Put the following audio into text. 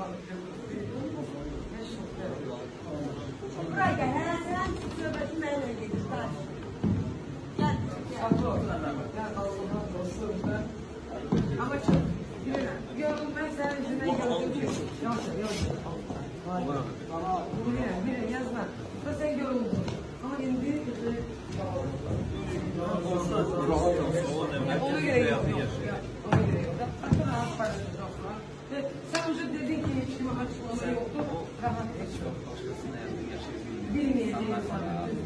Buraya gel. Sen söhbəti mənimlə gedir. Gel. Ama çok yorum ben sen yüzünden gördüm. Yok. Yazma. Sen yoruldun. Ama şimdi ona göre yok. Sen önce dedin ki hiç kimi açıklama yoktu. Rahat geçiyor. Bilmeyeceğim sana.